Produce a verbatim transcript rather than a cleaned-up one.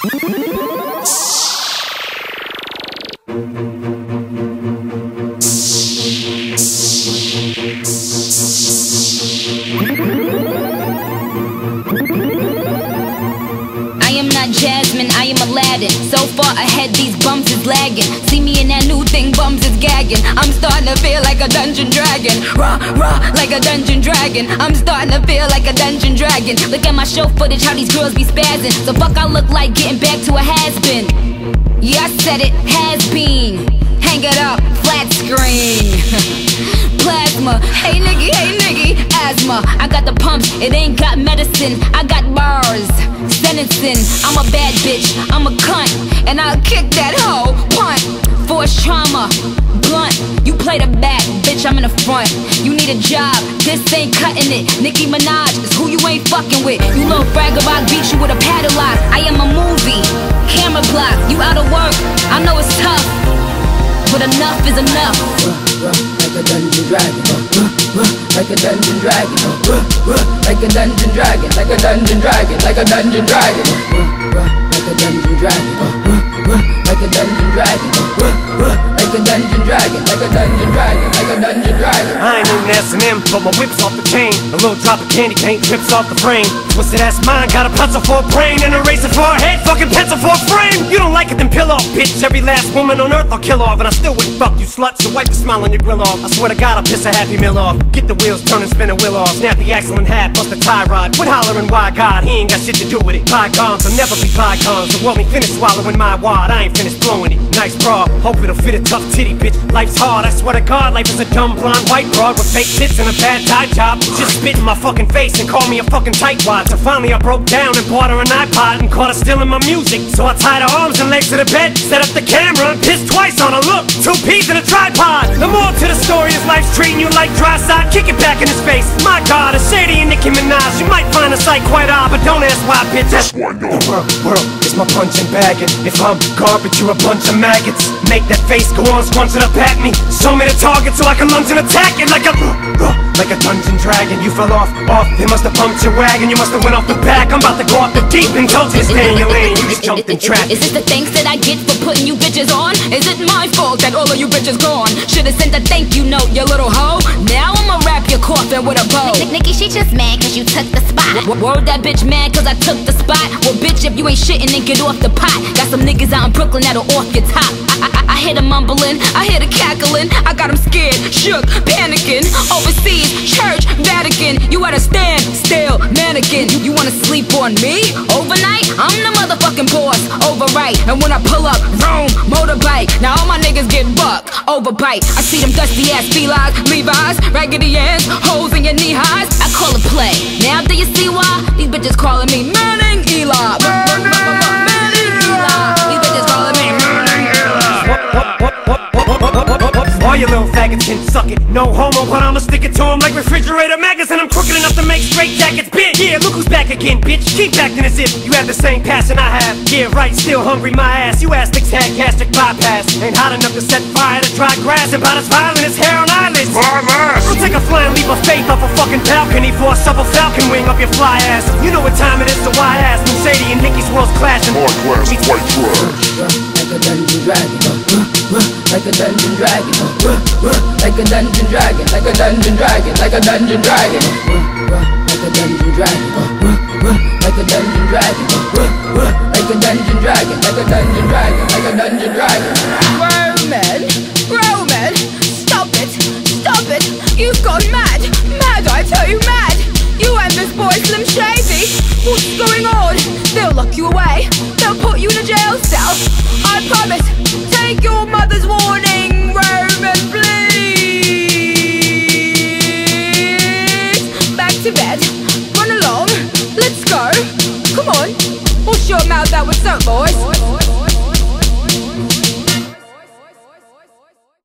Jasmine, I am Aladdin. So far ahead, these bums is lagging. See me in that new thing, bums is gagging. I'm starting to feel like a dungeon dragon. Rah, rah, like a dungeon dragon. I'm starting to feel like a dungeon dragon. Look at my show footage, how these girls be spazzing. So fuck I look like getting back to a has-been. Yeah, I said it, has-been. Hang it up, flat screen. Plasma, hey nigga, hey nigga, asthma. I got the pumps, it ain't got medicine. I got bars, sentencing. I'm a bad bitch, I'm a cunt, and I'll kick that hoe, punt. Force trauma, blunt. You play the back, bitch, I'm in the front. You need a job, this ain't cutting it. Nicki Minaj is who you ain't fucking with. You little bragger, I beat you with a paddle lock. I am a movie, camera block. You out of work, I know it's tough, but enough is enough. Uh, uh, like a dungeon dragon, uh, uh, uh, like a dungeon dragon, uh, uh, uh, like a dungeon dragon, like a dungeon dragon, like a dungeon dragon, uh, uh, like a dungeon dragon, uh, uh, uh, like a dungeon dragon, uh, uh, uh, like a dungeon dragon, like a dungeon dragon, like a dungeon dragon. I ain't even S and M, but my whip's off the chain. A little drop of candy paint drips off the frame. Twisted ass mine, got a pencil for a brain and a razor for a head, fucking pencil for a frame. You don't like it, then peel off, bitch. Every last woman on earth I'll kill off, and I still wouldn't fuck you slut. So wipe the smile on your grill off. I swear to God I'll piss a Happy Meal off. Get the wheels turning, spin a wheel off. Snap the axle in half, bust the tie rod. Quit hollering why God, he ain't got shit to do with it. Bygones will never be bygones. The world ain't finished swallowing my wad, I ain't finished blowing it. Nice bra, hope it'll fit a tough titty, bitch. Life's hard, I swear to God, life is a dumb blonde white broad with fake tits and a bad tie job. Just spit in my fucking face and call me a fucking tightwad. So finally I broke down and bought her an iPod and caught her stealing my music. So I tied her arms and legs to the bed, set up the camera and pissed twice on her. Look, two peas in a tripod. The more to the story is life's treating you like dry side. Kick it back in his face. My God, a shady and Nicki Minaj. You might find a sight quite odd, but don't ask why, bitch. That's why no. The world, world is my punching bag, and if I'm garbage, you're a bunch of maggots. Make that face go on, scrunching up at me. Show me the target so I can lunge and attack it like a uh, uh, like a dungeon dragon. You fell off, off. They must have pumped your wagon. You must have went off the back. I'm about to go off the deep and told you to stay in your lane. You just jumped in traffic. Is this the thanks that I get for putting you bitches on? Is it my fault that all of you bitches gone? Should've sent a thank you note, you little hoe. Now I'ma wrap your coffin with a bow. Nicki, she just mad cause you took the spot. W word that bitch mad cause I took the spot. Well bitch, if you ain't shitting then get off the pot. Got some niggas out in Brooklyn that'll off your top. I, I, I hear them mumbling, I hear the cackling. I got them scared, shook, panicking. Overseas, church, Vatican. You at a stand, still, mannequin. You wanna sleep on me? Overnight? I'm the motherfucking boss, overright. And when I pull up, vroom, motorbike. Now all my niggas get bucked, overbite. I see them dusty ass felines, Levi's, raggedy ass, holes in your knee highs. I call it play. Now do you see why? These bitches calling me Manning Eli. Manning Eli. These bitches calling me Manning Eli. All you little faggots can suck it. No homo, but I'ma stick it to them like refrigerator magnets. And I'm crooked enough to make straight jackets big. Yeah, look who's back again, bitch. Keep acting as if you have the same passion I have. Yeah, right, still hungry, my ass. You astics had gastric bypass. Ain't hot enough to set fire to dry grass. And about as violent as hair on eyelids. I'll take a flying leap of faith off a fucking balcony for a supple falcon wing up your fly ass. You know what time it is, so why ask? When Sadie and Nicki's worlds clashing. Hard class, white trash. Like a dungeon dragon, uh, uh, uh, like a dungeon dragon, uh, uh, uh, like a dungeon dragon, like a dungeon dragon, like a dungeon dragon, uh, uh, like a dungeon dragon, uh, uh, uh, like a dungeon dragon, uh, uh, uh, like a dungeon dragon, like a dungeon dragon, like a dungeon dragon. Roman, Roman, stop it, stop it. You've gone mad, mad, I tell you, mad. You and this boy Slim Shady, what's going on? They'll lock you away, they'll put you in a jail cell. I promise, take your mother's warning, Roman, please. Back to bed, run along, let's go. Come on, wash your mouth out with soap, boys.